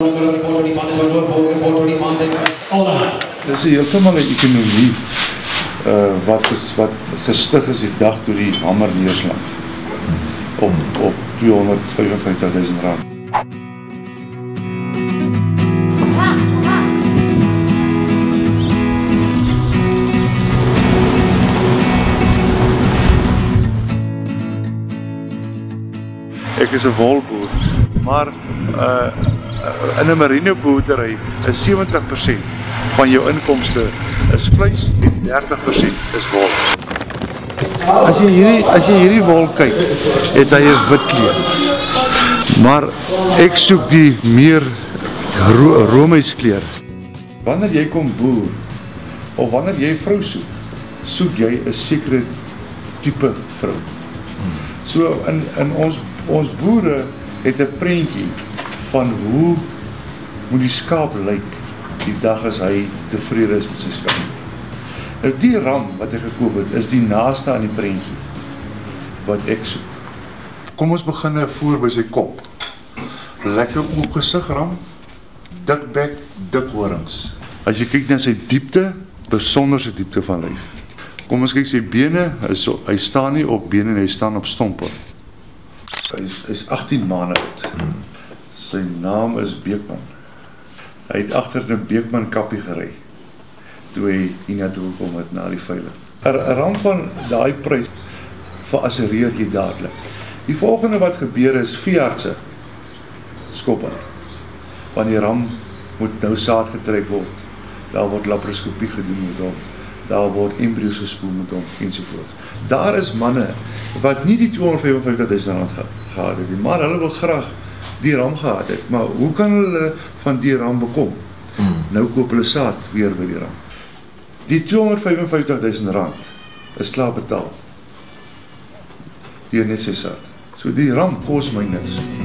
Dit is heeltemal 'n ekonomie wat gestig is die dag toe die hamer neerslaan op R255.000. Ek is 'n wolboer, maar in 'n merino boerdery is 70% van jou inkomste is vleis en 30% is wol. As jy hierdie wol kyk, het hy 'n wit kleur. Maar ek soek die meer roomyskleur. Wanneer jy kom boer of wanneer jy 'n vrou soek jy 'n sekere tipe vrou. So in ons boere het 'n prentjie van hoe moet die skaap lyk die dag as hy tevrede is met sy skaap. Nou die ram wat ek gekoop het is die naaste aan die prentjie wat ek soek. Kom ons begin voor by sy kop. Lekker oop gesig ram, dik bek, dik horings. As jy kyk na sy diepte, besonderse diepte van lyf. Kom ons kyk sy bene, hy staan nie op bene, hy staan op stompe. Hy is 18 maande oud. Sy naam is Beekman. Hy het agter 'n Beekman kappie gery toe hy hiernatoe gekom het na die veiling. 'n Ram van daai prys verassureer jy dadelik. Die volgende wat gebeur is veeartse skop aan. Want die ram moet nou saad getrek word. Daar word laparoskopie gedoen met hom. Daar word embrio's gespoel met hom ensovoorts. Daar is manne wat nie die R255.000 gehad het nie, maar hulle wil graag die ram gehad het. Maar hoe kan hulle van die ram bekom? Nou koop hulle saad weer by die ram. Die R255.000 is klaar betaal deur net sy saad. So die ram kos my niks.